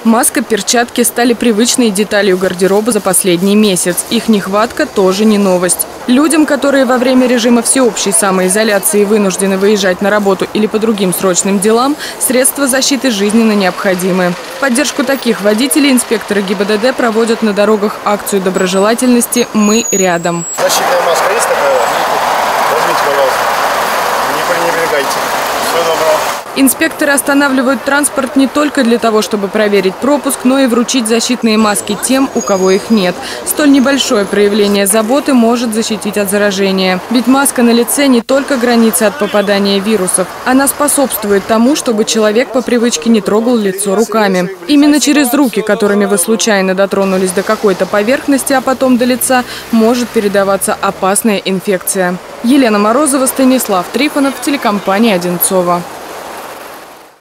Маска, перчатки стали привычной деталью гардероба за последний месяц. Их нехватка тоже не новость. Людям, которые во время режима всеобщей самоизоляции вынуждены выезжать на работу или по другим срочным делам, средства защиты жизненно необходимы. В поддержку таких водителей инспекторы ГИБДД проводят на дорогах акцию доброжелательности «Мы рядом». Защитная маска есть такая? Возьмите, пожалуйста. Не пренебрегайте. Всего доброго. Инспекторы останавливают транспорт не только для того, чтобы проверить пропуск, но и вручить защитные маски тем, у кого их нет. Столь небольшое проявление заботы может защитить от заражения. Ведь маска на лице не только граница от попадания вирусов. Она способствует тому, чтобы человек по привычке не трогал лицо руками. Именно через руки, которыми вы случайно дотронулись до какой-то поверхности, а потом до лица, может передаваться опасная инфекция. Елена Морозова, Станислав Трифонов, телекомпания «Одинцово».